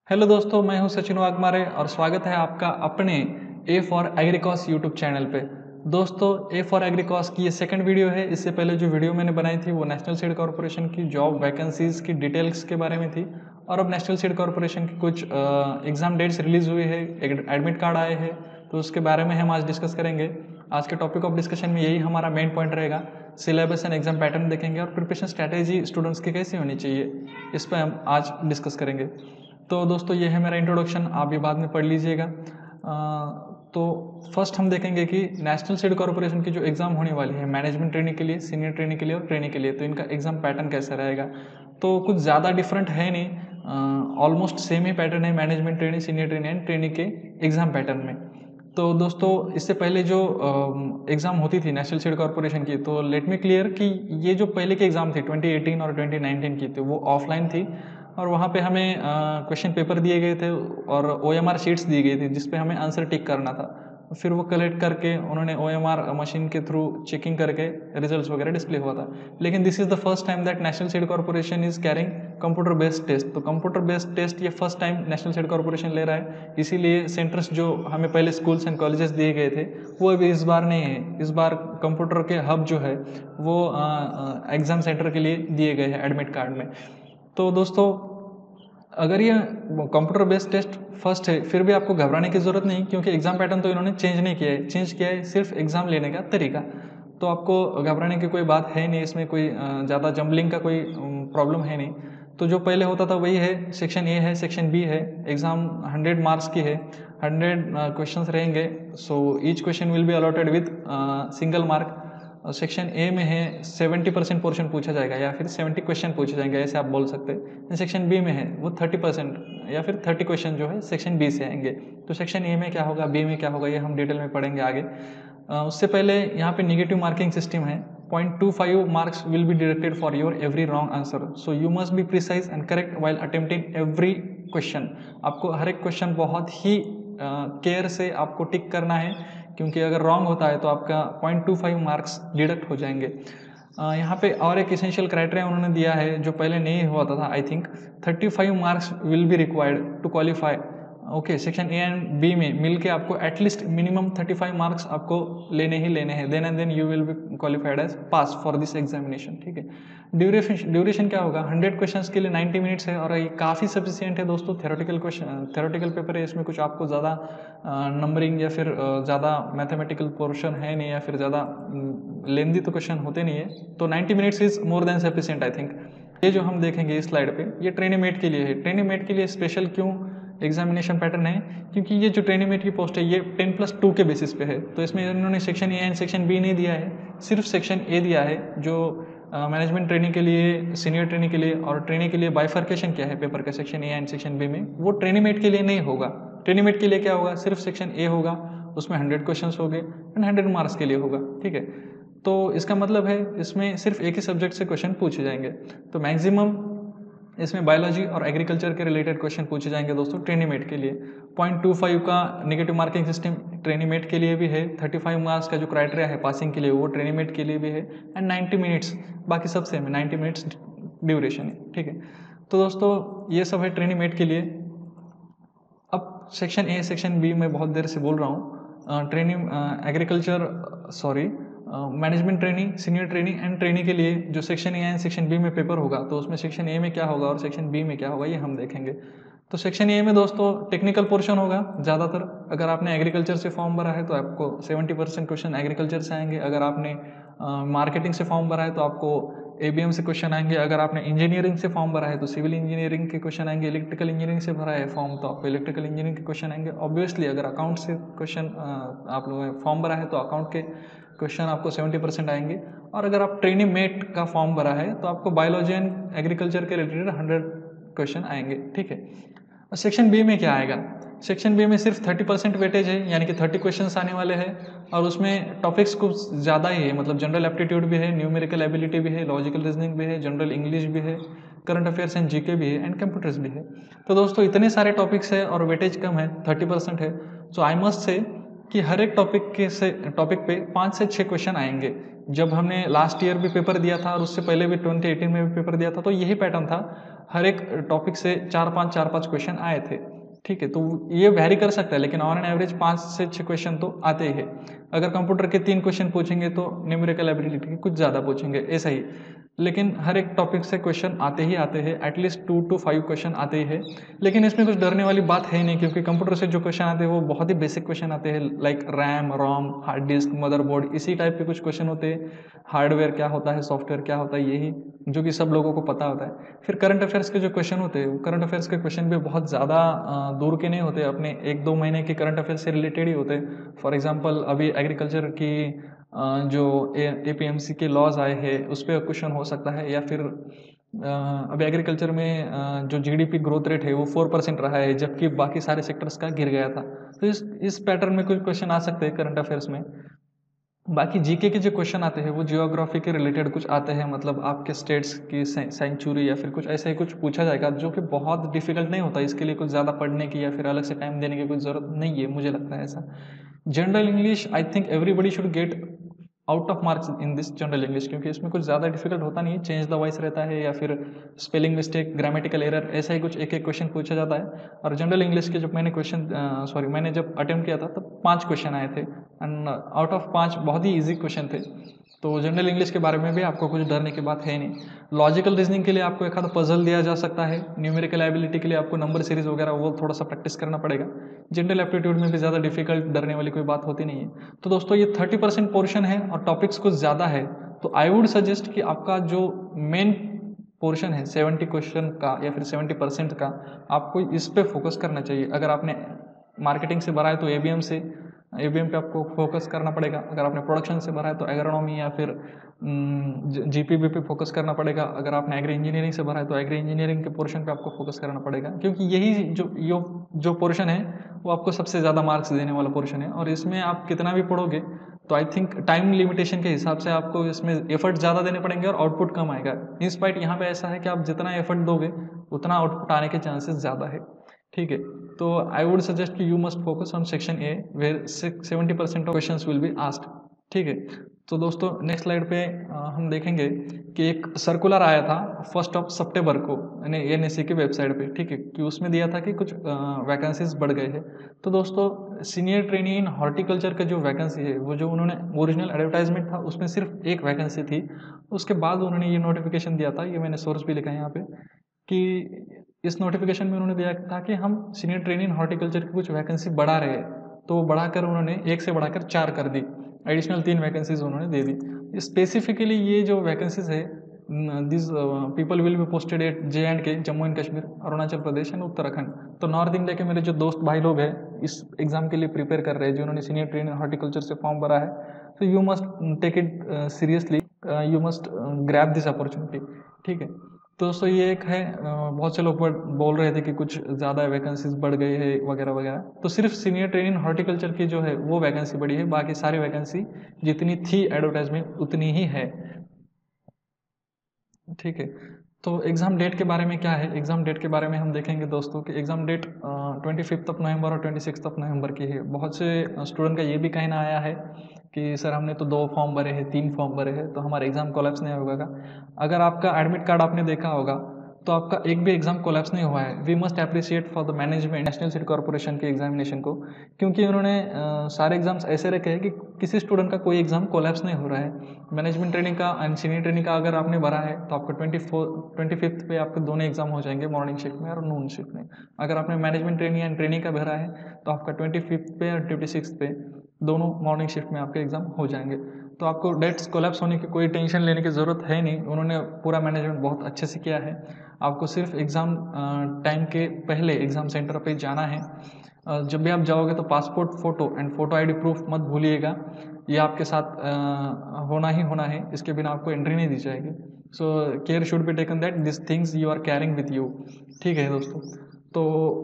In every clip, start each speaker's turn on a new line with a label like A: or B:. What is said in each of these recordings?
A: Hello दोस्तों, मैं हूं सचिन वाघमारे और स्वागत है आपका अपने A for Agricos YouTube channel पे। दोस्तों, ए फॉर एग्रीकॉस की ये सेकंड वीडियो है। इससे पहले जो वीडियो मैंने बनाई थी वो नेशनल सीड कॉर्पोरेशन की जॉब वैकेंसीज की डिटेल्स के बारे में थी और अब नेशनल सीड कॉर्पोरेशन की कुछ एग्ज़ाम डेट्स रिलीज़ हुई है, एडमिट कार्ड आए हैं, तो उसके बारे में हम आज डिस्कस करेंगे। आज के टॉपिक ऑफ डिस्कशन में यही हमारा मेन पॉइंट रहेगा। सिलेबस एंड एग्जाम पैटर्न देखेंगे और प्रिपरेशन स्ट्रैटेजी स्टूडेंट्स की कैसी होनी चाहिए, इस पर हम आज डिस्कस करेंगे। तो दोस्तों, ये है मेरा इंट्रोडक्शन, आप भी बाद में पढ़ लीजिएगा। तो फर्स्ट हम देखेंगे कि नेशनल सीड कॉर्पोरेशन की जो एग्ज़ाम होने वाली है मैनेजमेंट ट्रेनिंग के लिए, सीनियर ट्रेनिंग के लिए और ट्रेनिंग के लिए, तो इनका एग्ज़ाम पैटर्न कैसा रहेगा। तो कुछ ज़्यादा डिफरेंट है नहीं, ऑलमोस्ट सेम ही पैटर्न है management training, senior training and training के एग्ज़ाम पैटर्न में। तो दोस्तों, इससे पहले जो एग्ज़ाम होती थी नेशनल सीड कॉर्पोरेशन की, तो लेट मी क्लियर कि ये जो पहले की एग्ज़ाम थी 2018 और 2019 की थी, वो ऑफलाइन थी और वहाँ पे हमें क्वेश्चन पेपर दिए गए थे और OMR शीट्स दी गई थी जिस पे हमें आंसर टिक करना था। फिर वो कलेक्ट करके उन्होंने OMR मशीन के थ्रू चेकिंग करके रिजल्ट्स वगैरह डिस्प्ले हुआ था। लेकिन this is the first time that national seed corporation is carrying computer based test. तो कंप्यूटर बेस्ड टेस्ट ये first time national seed corporation ले रहा है, इसीलिए सेंटर्स जो हमें पहले स्कूल्स एंड कॉलेजेस दिए गए थे वो अभी इस बार नहीं है। इस बार कंप्यूटर के हब जो है वो एग्ज़ाम सेंटर के लिए दिए गए हैं एडमिट कार्ड में। तो दोस्तों, अगर ये कंप्यूटर बेस्ड टेस्ट फर्स्ट है फिर भी आपको घबराने की ज़रूरत नहीं, क्योंकि एग्ज़ाम पैटर्न तो इन्होंने चेंज नहीं किया है। चेंज किया है सिर्फ एग्ज़ाम लेने का तरीका। तो आपको घबराने की कोई बात है नहीं, इसमें कोई ज़्यादा जम्बलिंग का कोई प्रॉब्लम है नहीं। तो जो पहले होता था वही है, सेक्शन ए है, सेक्शन बी है। एग्ज़ाम 100 मार्क्स की है, 100 क्वेश्चंस रहेंगे। So each question will be allotted with single mark. Section A में है 70% पोर्शन पूछा जाएगा या फिर 70 क्वेश्चन पूछे जाएंगे, ऐसे आप बोल सकते हैं। सेक्शन बी में है वो 30% या फिर 30 क्वेश्चन जो है सेक्शन बी से आएंगे। तो सेक्शन ए में क्या होगा, बी में क्या होगा, ये हम डिटेल में पढ़ेंगे आगे। उससे पहले यहाँ पे निगेटिव मार्किंग सिस्टम है। 0.25 marks will be deducted for your every wrong answer. So you must be precise and correct while attempting every question. आपको हर एक क्वेश्चन बहुत ही केयर से आपको टिक करना है, क्योंकि अगर रॉन्ग होता है तो आपका 0.25 मार्क्स डिडक्ट हो जाएंगे। यहाँ पे और एक इसेंशियल क्राइटेरिया उन्होंने दिया है जो पहले नहीं हुआ था। I think 35 marks will be required to qualify. Okay, section A and B में मिलके आपको एटलीस्ट मिनिमम 35 मार्क्स आपको लेने ही लेने हैं, then and then you will be qualified as pass for this examination. ठीक है। ड्यूरेशन क्या होगा, 100 क्वेश्चंस के लिए 90 मिनट्स है और ये काफ़ी सफिशियंट है दोस्तों। थ्योरेटिकल पेपर है, इसमें कुछ आपको ज़्यादा नंबरिंग या फिर ज़्यादा मैथमेटिकल पोर्शन है नहीं, या फिर ज़्यादा लेंदी तो क्वेश्चन होते नहीं है। तो 90 minutes is more than sufficient I think. ये जो हम देखेंगे इस स्लाइड पे, ये ट्रेनिमेट के लिए है। ट्रेनिमेट के लिए स्पेशल क्यों एग्जामिनेशन पैटर्न है, क्योंकि ये जो ट्रेनिमेट की पोस्ट है ये 10+2 के बेसिस पे है। तो इसमें इन्होंने section A and section B नहीं दिया है, सिर्फ सेक्शन ए दिया है, जो मैनेजमेंट ट्रेनिंग के लिए, सीनियर ट्रेनिंग के लिए और ट्रेनिंग के लिए बाइफर्केशन क्या है पेपर का section A and section B में, वो ट्रेनिमेट के लिए नहीं होगा। ट्रेनिमेट के लिए क्या होगा, सिर्फ सेक्शन ए होगा, उसमें 100 क्वेश्चन हो गए एंड 100 मार्क्स के लिए होगा। ठीक है। तो इसका मतलब है इसमें सिर्फ एक ही सब्जेक्ट से क्वेश्चन पूछे जाएंगे। तो मैक्सिमम इसमें बायोलॉजी और एग्रीकल्चर के रिलेटेड क्वेश्चन पूछे जाएंगे दोस्तों ट्रेनिमेट के लिए। 0.25 का नेगेटिव मार्किंग सिस्टम ट्रेनिमेट के लिए भी है। 35 मार्क्स का जो क्राइटेरिया है पासिंग के लिए वो ट्रेनिमेट के लिए भी है एंड 90 मिनट्स, बाकी सब सेम है, 90 मिनट्स ड्यूरेशन है। ठीक है। तो दोस्तों, ये सब है ट्रेनिमेट के लिए। अब सेक्शन ए सेक्शन बी में बहुत देर से बोल रहा हूँ। Management training, senior training and training के लिए जो section A and section B में पेपर होगा, तो उसमें सेक्शन ए में क्या होगा और सेक्शन बी में क्या होगा ये हम देखेंगे। तो सेक्शन ए में दोस्तों टेक्निकल पोर्शन होगा ज़्यादातर। अगर आपने एग्रीकल्चर से फॉर्म भरा है तो आपको 70% क्वेश्चन एग्रीकल्चर से आएंगे। अगर आपने मार्केटिंग से फॉर्म भरा है तो आपको ABM से क्वेश्चन आएंगे। अगर आपने इंजीनियरिंग से फॉर्म भरा है तो सिविल इंजीनियरिंग के क्वेश्चन आएंगे। इलेक्ट्रिकल इंजीनियरिंग से भरा है फॉर्म तो आपको इलेक्ट्रिकल इंजीनियरिंग के क्वेश्चन आएंगे। ऑब्वियसली अगर अकाउंट से क्वेश्चन आप लोगों ने फॉर्म भरा है तो अकाउंट के क्वेश्चन आपको 70% आएंगे। और अगर आप ट्रेनिंग मेट का फॉर्म भरा है तो आपको बायोलॉजी एंड एग्रीकल्चर के रिलेटेड 100 क्वेश्चन आएंगे। ठीक है। और सेक्शन बी में क्या आएगा, सेक्शन बी में सिर्फ 30% वेटेज है, यानी कि 30 क्वेश्चंस आने वाले हैं और उसमें टॉपिक्स कुछ ज़्यादा ही है। मतलब जनरल एप्टीट्यूड भी है, न्यूमेरिकल एबिलिटी भी है, लॉजिकल रीजनिंग भी है, जनरल इंग्लिश भी है, करंट अफेयर्स एंड जीके भी है एंड कंप्यूटर्स भी है। तो दोस्तों, इतने सारे टॉपिक्स है और वेटेज कम है, 30% है। सो आई मस्ट से कि हर एक टॉपिक पे 5 से 6 क्वेश्चन आएंगे। जब हमने लास्ट ईयर भी पेपर दिया था और उससे पहले भी 2018 में भी पेपर दिया था, तो यही पैटर्न था, हर एक टॉपिक से 4-5 क्वेश्चन आए थे। ठीक है, तो ये वेरी कर सकता है, लेकिन ऑन एन एवरेज 5 से 6 क्वेश्चन तो आते ही है। अगर कंप्यूटर के 3 क्वेश्चन पूछेंगे तो न्यूमेरिकल एबिलिटी के कुछ ज़्यादा पूछेंगे, ऐसा ही। लेकिन हर एक टॉपिक से क्वेश्चन आते ही आते हैं, एटलीस्ट 2 to 5 क्वेश्चन आते ही है। लेकिन इसमें कुछ डरने वाली बात है ही नहीं, क्योंकि कंप्यूटर से जो क्वेश्चन आते हैं वो बहुत ही बेसिक क्वेश्चन आते हैं, like RAM, ROM, hard disk, motherboard, इसी टाइप के कुछ क्वेश्चन होते हैं। हार्डवेयर क्या होता है, सॉफ्टवेयर क्या होता है, यही जो कि सब लोगों को पता होता है। फिर करंट अफेयर्स के जो क्वेश्चन होते हैं, वो करंट अफेयर्स के क्वेश्चन भी बहुत ज़्यादा दूर के नहीं होते, अपने 1-2 महीने के करंट अफेयर्स से रिलेटेड ही होते हैं। फॉर एग्जाम्पल अभी एग्रीकल्चर की जो APMC के लॉज आए हैं उस पर क्वेश्चन हो सकता है, या फिर अभी एग्रीकल्चर में जो GDP ग्रोथ रेट है वो 4% रहा है, जबकि बाकी सारे सेक्टर्स का गिर गया था। तो इस पैटर्न में कुछ क्वेश्चन आ सकते हैं करंट अफेयर्स में। बाकी जीके के जो क्वेश्चन आते हैं वो जियोग्राफी के रिलेटेड कुछ आते हैं, मतलब आपके स्टेट्स की सेंचुरी या फिर कुछ ऐसे ही कुछ पूछा जाएगा, जो कि बहुत डिफिकल्ट नहीं होता। इसके लिए कुछ ज़्यादा पढ़ने की या फिर अलग से टाइम देने की कुछ ज़रूरत नहीं है, मुझे लगता है ऐसा। General English, I think everybody should get out of marks in this general English, क्योंकि इसमें कुछ ज़्यादा डिफिकल्ट होता नहीं है। चेंज द वॉइस रहता है या फिर स्पेलिंग मिस्टेक, ग्रामेटिकल एरर, ऐसा ही कुछ एक क्वेश्चन पूछा जाता है। और जनरल इंग्लिश के जब मैंने जब अटेम्प्ट किया था तब 5 क्वेश्चन आए थे, एंड आउट ऑफ 5 बहुत ही ईजी क्वेश्चन थे। तो जनरल इंग्लिश के बारे में भी आपको कुछ डरने की बात है नहीं। लॉजिकल रीजनिंग के लिए आपको एक आधा पजल दिया जा सकता है। न्यूमेरिकल एबिलिटी के लिए आपको नंबर सीरीज वगैरह वो थोड़ा सा प्रैक्टिस करना पड़ेगा। जनरल एप्टीट्यूड में भी ज़्यादा डिफिकल्ट डरने वाली कोई बात होती नहीं है। तो दोस्तों ये 30% पोर्शन है और टॉपिक्स कुछ ज़्यादा है, तो आई वुड सजेस्ट कि आपका जो मेन पोर्शन है 70 क्वेश्चन का या फिर 70% का, आपको इस पे फोकस करना चाहिए। अगर आपने मार्केटिंग से भरा है तो ABM पे आपको फोकस करना पड़ेगा। अगर आपने प्रोडक्शन से भरा है तो एग्रोनॉमी या फिर GPB पे फोकस करना पड़ेगा। अगर आपने एग्री इंजीनियरिंग से भरा है तो एग्री इंजीनियरिंग के पोर्शन पे आपको फोकस करना पड़ेगा, क्योंकि यही जो पोर्शन है वो आपको सबसे ज़्यादा मार्क्स देने वाला पोर्शन है। और इसमें आप कितना भी पढ़ोगे तो आई थिंक टाइम लिमिटेशन के हिसाब से आपको इसमें एफर्ट ज़्यादा देने पड़ेंगे और आउटपुट कम आएगा। इंस्पाइट यहाँ पे ऐसा है कि आप जितना एफर्ट दोगे उतना आउटपुट आने के चांसेस ज़्यादा है। ठीक है, तो आई वुड सजेस्ट कि you must focus on section A where 70% of questions will be asked. ठीक है, तो दोस्तों नेक्स्ट स्लाइड पे हम देखेंगे कि एक सर्कुलर आया था 1 सितंबर को NSE की वेबसाइट पे। ठीक है, कि उसमें दिया था कि कुछ वैकेंसीज बढ़ गए हैं। तो दोस्तों सीनियर ट्रेनी इन हॉर्टिकल्चर का जो वैकेंसी है, वो जो उन्होंने ओरिजिनल एडवर्टाइजमेंट था उसमें सिर्फ एक वैकेंसी थी। उसके बाद उन्होंने ये नोटिफिकेशन दिया था, ये मैंने सोर्स भी लिखा है यहाँ पे, कि इस नोटिफिकेशन में उन्होंने दिया था कि हम सीनियर ट्रेनी इन हॉर्टिकल्चर की कुछ वैकेंसी बढ़ा रहे हैं। तो वो बढ़ाकर उन्होंने 1 से बढ़ाकर 4 कर दी, एडिशनल 3 वैकेंसीज उन्होंने दे दी। स्पेसिफिकली ये जो वैकेंसीज है, this people will be posted at J&K, Jammu and Kashmir, Arunachal Pradesh and Uttarakhand. तो नॉर्थ इंडिया के मेरे जो दोस्त भाई लोग हैं इस एग्जाम के लिए प्रिपेयर कर रहे हैं, जिन्होंने सीनियर ट्रेनी इन हॉर्टिकल्चर से फॉर्म भरा है, तो you must take it seriously, you must grab this opportunity. ठीक है, तो दोस्तों ये एक है, बहुत से लोग बोल रहे थे कि कुछ ज़्यादा वैकेंसीज बढ़ गई है वगैरह वगैरह। तो सिर्फ सीनियर ट्रेनी इन हॉर्टिकल्चर की जो है वो वैकेंसी बढ़ी है, बाकी सारी वैकेंसी जितनी थी एडवर्टाइजमेंट उतनी ही है। ठीक है, तो एग्ज़ाम डेट के बारे में क्या है, एग्ज़ाम डेट के बारे में हम देखेंगे दोस्तों कि एग्ज़ाम डेट 25 नवंबर और 26 नवंबर की है। बहुत से स्टूडेंट का ये भी कहना आया है कि सर हमने तो 2 फॉर्म भरे हैं, 3 फॉर्म भरे हैं, तो हमारा एग्ज़ाम कोलैप्स नहीं होगा। अगर आपका एडमिट कार्ड आपने देखा होगा तो आपका एक भी एग्ज़ाम कोलैप्स नहीं हुआ है। We must appreciate for the management national seed corporation के एग्जामिनेशन को, क्योंकि उन्होंने सारे एग्जाम्स ऐसे रखे हैं कि किसी स्टूडेंट का कोई एग्ज़ाम कोलैप्स नहीं हो रहा है। मैनेजमेंट ट्रेनिंग का एंड सीनियर ट्रेनिंग का अगर आपने भरा है तो आपका 25 पे आपके दोनों एग्जाम हो जाएंगे, मॉर्निंग शिफ्ट में और नून शिफ्ट में। अगर आपने मैनेजमेंट ट्रेनिंग एंड ट्रेनिंग का भरा है तो आपका 25 पे और 26 पे दोनों मॉर्निंग शिफ्ट में आपके एग्जाम हो जाएंगे। तो आपको डेट्स कोलैप्स होने की कोई टेंशन लेने की ज़रूरत है नहीं, उन्होंने पूरा मैनेजमेंट बहुत अच्छे से किया है। आपको सिर्फ एग्ज़ाम टाइम के पहले एग्ज़ाम सेंटर पे जाना है। जब भी आप जाओगे तो passport photo and photo ID proof मत भूलिएगा, ये आपके साथ होना ही होना है, इसके बिना आपको एंट्री नहीं दी जाएगी। So care should be taken that this things you are carrying with you. ठीक है दोस्तों, तो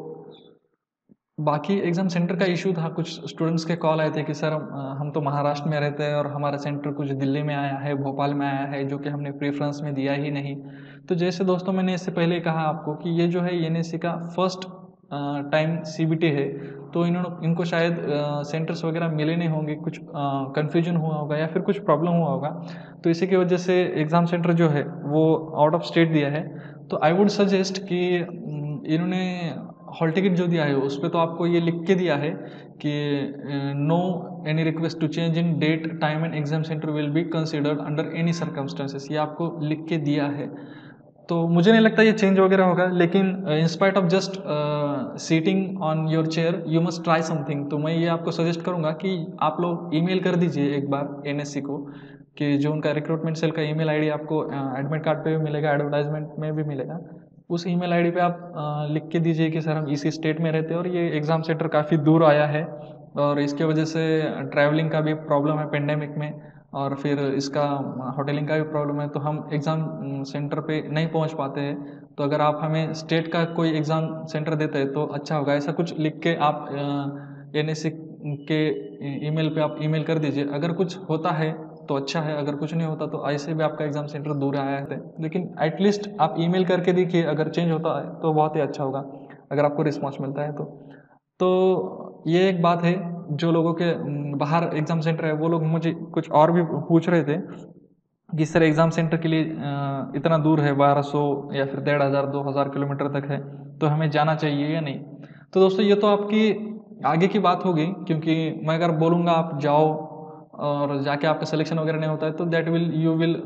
A: बाकी एग्ज़ाम सेंटर का इशू था, कुछ स्टूडेंट्स के कॉल आए थे कि सर हम तो महाराष्ट्र में रहते हैं और हमारा सेंटर कुछ दिल्ली में आया है, भोपाल में आया है, जो कि हमने प्रेफरेंस में दिया ही नहीं। तो जैसे दोस्तों मैंने इससे पहले कहा आपको कि ये जो है NSE का फर्स्ट टाइम CBT है, तो इनको शायद सेंटर्स वगैरह मिले नहीं होंगे, कुछ कन्फ्यूजन हुआ होगा या फिर कुछ प्रॉब्लम हुआ होगा, तो इसी की वजह से एग्ज़ाम सेंटर जो है वो आउट ऑफ स्टेट दिया है। तो आई वुड सजेस्ट कि इन्होंने हॉल टिकट जो दिया है उस पर तो आपको ये लिख के दिया है कि no any request to change in date time and exam centre will be considered under any circumstances, ये आपको लिख के दिया है। तो मुझे नहीं लगता ये चेंज वगैरह होगा, लेकिन in spite of just sitting on your chair you must try something. तो मैं ये आपको सजेस्ट करूँगा कि आप लोग ईमेल कर दीजिए एक बार NSC को, कि जो उनका रिक्रूटमेंट सेल का ईमेल आईडी आपको एडमिट कार्ड पे भी मिलेगा, एडवर्टाइजमेंट में भी मिलेगा, उस ईमेल आईडी पे आप लिख के दीजिए कि सर हम इसी स्टेट में रहते हैं और ये एग्ज़ाम सेंटर काफ़ी दूर आया है और इसके वजह से ट्रैवलिंग का भी प्रॉब्लम है पेंडेमिक में, और फिर इसका होटलिंग का भी प्रॉब्लम है, तो हम एग्ज़ाम सेंटर पे नहीं पहुंच पाते हैं। तो अगर आप हमें स्टेट का कोई एग्ज़ाम सेंटर देते हैं तो अच्छा होगा। ऐसा कुछ लिख के आप NSC के ईमेल पे आप ईमेल कर दीजिए। अगर कुछ होता है तो अच्छा है, अगर कुछ नहीं होता तो ऐसे भी आपका एग्ज़ाम सेंटर दूर आया है, लेकिन एटलीस्ट आप ईमेल करके देखिए, अगर चेंज होता है तो बहुत ही अच्छा होगा, अगर आपको रिस्पॉन्स मिलता है तो ये एक बात है। जो लोगों के बाहर एग्ज़ाम सेंटर है वो लोग मुझे कुछ और भी पूछ रहे थे कि सर एग्ज़ाम सेंटर के लिए इतना दूर है, 1200 या फिर 1500 2000 किलोमीटर तक है, तो हमें जाना चाहिए या नहीं। तो दोस्तों ये तो आपकी आगे की बात होगी, क्योंकि मैं अगर बोलूँगा आप जाओ और जाके आपका सिलेक्शन वगैरह नहीं होता है तो that will you will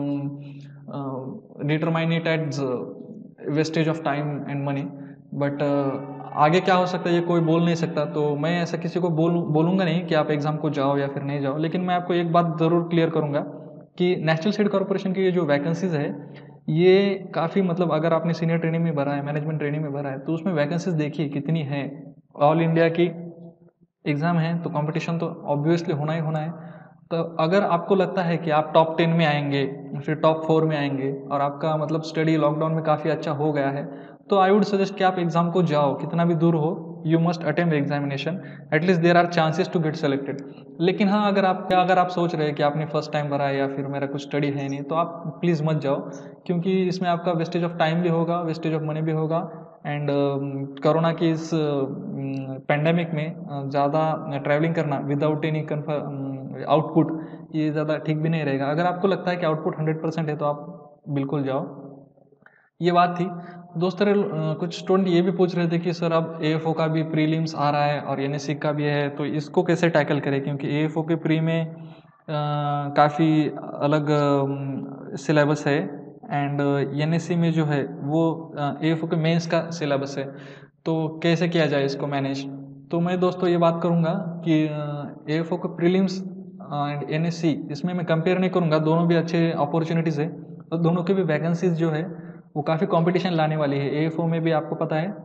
A: determine it at wastage of time and money. But आगे क्या हो सकता है ये कोई बोल नहीं सकता, तो मैं ऐसा किसी को बोलूँगा नहीं कि आप एग्ज़ाम को जाओ या फिर नहीं जाओ। लेकिन मैं आपको एक बात ज़रूर क्लियर करूँगा कि नेशनल सीड कॉर्पोरेशन की ये जो वैकेंसीज़ है ये काफ़ी, मतलब अगर आपने सीनियर ट्रेनिंग में भरा है, मैनेजमेंट ट्रेनिंग में भरा है, तो उसमें वैकेंसीज़ देखिए कितनी हैं। ऑल इंडिया की एग्ज़ाम है तो कंपटीशन तो ऑब्वियसली होना ही होना है। तो अगर आपको लगता है कि आप टॉप 10 में आएंगे, फिर टॉप 4 में आएंगे और आपका मतलब स्टडी लॉकडाउन में काफ़ी अच्छा हो गया है, तो आई वुड सजेस्ट कि आप एग्ज़ाम को जाओ, कितना भी दूर हो you must attempt examination, at least there are chances to get selected. लेकिन हाँ, अगर आप सोच रहे हैं कि आपने फर्स्ट टाइम भरा है या फिर मेरा कुछ स्टडी है नहीं, तो आप प्लीज़ मत जाओ, क्योंकि इसमें आपका वेस्टेज ऑफ टाइम भी होगा, वेस्टेज ऑफ मनी भी होगा। एंड कोरोना की इस पेंडेमिक में ज़्यादा ट्रैवलिंग करना विदाउट एनी आउटपुट, ये ज़्यादा ठीक भी नहीं रहेगा। अगर आपको लगता है कि आउटपुट 100% है तो आप बिल्कुल जाओ। ये बात थी। दोस्तों कुछ स्टूडेंट ये भी पूछ रहे थे कि सर अब AFO का भी प्रीलिम्स आ रहा है और NSC का भी है, तो इसको कैसे टैकल करें, क्योंकि AFO के प्री में काफ़ी अलग सिलेबस है एंड NSC में जो है वो AFO के मेंस का सिलेबस है, तो कैसे किया जाए इसको मैनेज। तो मैं दोस्तों ये बात करूँगा कि AFO के प्रीलिम्स एंड NSC, इसमें मैं कंपेयर नहीं करूँगा, दोनों भी अच्छे अपॉर्चुनिटीज़ है और दोनों की भी वैकेंसीज जो है वो काफ़ी कंपटीशन लाने वाली है। AFO में भी आपको पता है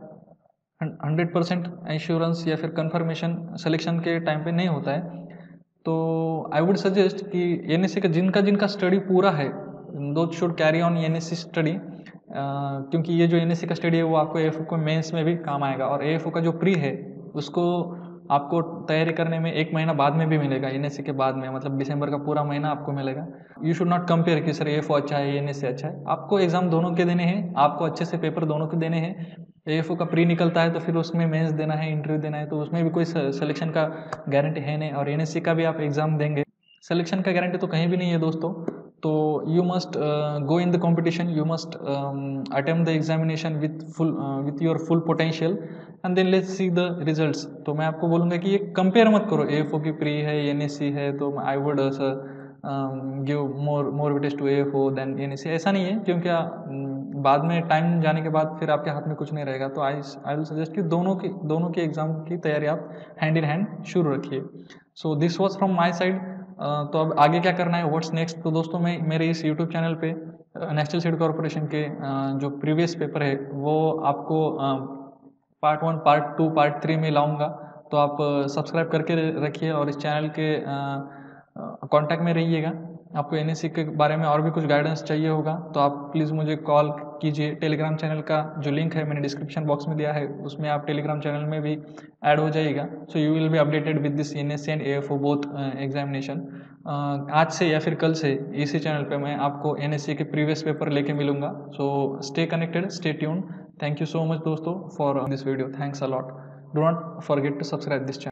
A: 100% इंश्योरेंस या फिर कंफर्मेशन सिलेक्शन के टाइम पे नहीं होता है। तो आई वुड सजेस्ट कि NSC का जिनका जिनका स्टडी पूरा है, those should carry on NSC study, क्योंकि ये जो NSC का स्टडी है वो आपको AFO को मेंस में भी काम आएगा, और AFO का जो प्री है उसको आपको तैयारी करने में 1 महीना बाद में भी मिलेगा, NSC के बाद में, मतलब दिसंबर का पूरा महीना आपको मिलेगा। यू शुड नॉट कंपेयर कि सर AFO अच्छा है NSC अच्छा है, आपको एग्ज़ाम दोनों के देने हैं, आपको अच्छे से पेपर दोनों के देने हैं। AFO का प्री निकलता है तो फिर उसमें मेंस देना है, इंटरव्यू देना है, तो उसमें भी कोई सिलेक्शन का गारंटी है नहीं, और NSC का भी आप एग्ज़ाम देंगे, सिलेक्शन का गारंटी तो कहीं भी नहीं है दोस्तों। तो you must go in the competition, you must attempt the examination with your full potential and then let's see the results. तो मैं आपको बोलूँगा कि ये कंपेयर मत करो, AFO की प्री है NSC है, तो I would give more weightage to AFO than NSC, ऐसा नहीं है, क्योंकि बाद में टाइम जाने के बाद फिर आपके हाथ में कुछ नहीं रहेगा। तो आई विल सजेस्ट कि दोनों की एग्ज़ाम की तैयारी आप हैंड इन हैंड शुरू रखिए। So this was from my side. तो अब आगे क्या करना है, व्हाट्स नेक्स्ट। तो दोस्तों मैं मेरे इस यूट्यूब चैनल पे नेशनल सीड कॉर्पोरेशन के जो प्रीवियस पेपर है वो आपको पार्ट 1 पार्ट 2 पार्ट 3 में लाऊंगा, तो आप सब्सक्राइब करके रखिए और इस चैनल के कांटेक्ट में रहिएगा। आपको NSC के बारे में और भी कुछ गाइडेंस चाहिए होगा तो आप प्लीज़ मुझे कॉल कीजिए। टेलीग्राम चैनल का जो लिंक है मैंने डिस्क्रिप्शन बॉक्स में दिया है, उसमें आप टेलीग्राम चैनल में भी ऐड हो जाइएगा। So you will be updated with this NSC and AFO both examination. आज से या फिर कल से इसी चैनल पे मैं आपको NSC के प्रीवियस पेपर लेके मिलूँगा। So stay connected, stay tuned, thank you so much दोस्तों for this video, thanks a lot. Do not forget to subscribe this channel.